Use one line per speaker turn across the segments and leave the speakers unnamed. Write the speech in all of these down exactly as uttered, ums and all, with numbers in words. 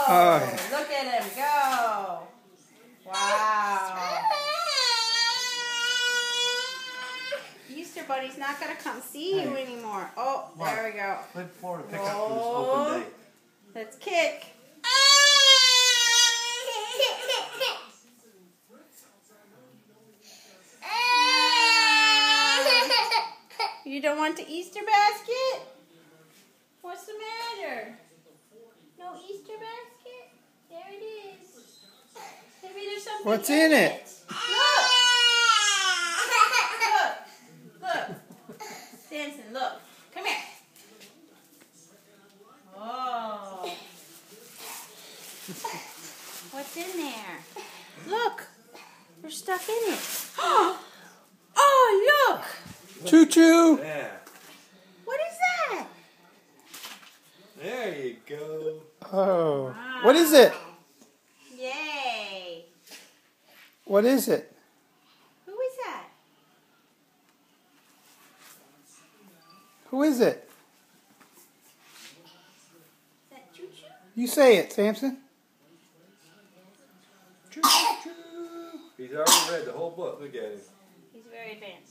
Oh.
Look at him go. Wow. Easter Bunny's not going to come see you
Hey.
anymore. Oh, there we go.
Flip forward to pick up for this
Roll.
open day.
Let's kick. You don't want the Easter basket? What's the matter? No Easter basket? There it is. Maybe there's something
What's
in
in it?
it. Look! Look! Look! Samson, look. Come here. Oh. What's in there? Look! There's stuff in it. Oh, look!
Choo choo.
Yeah.
What is that?
There you go.
Oh.
Wow.
What is it?
Yay.
What is it?
Who is that?
Who is it?
Is that Choo Choo?
You say it, Samson.
Choo choo. He's already read the whole book. Look at him.
He's very advanced.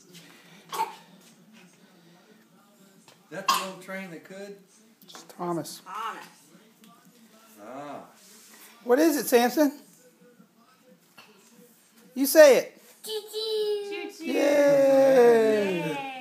Is that the little train that could?
It's Thomas.
Thomas.
Ah.
What is it, Samson? You say it.
Choo Choo.
Yay.
Yay.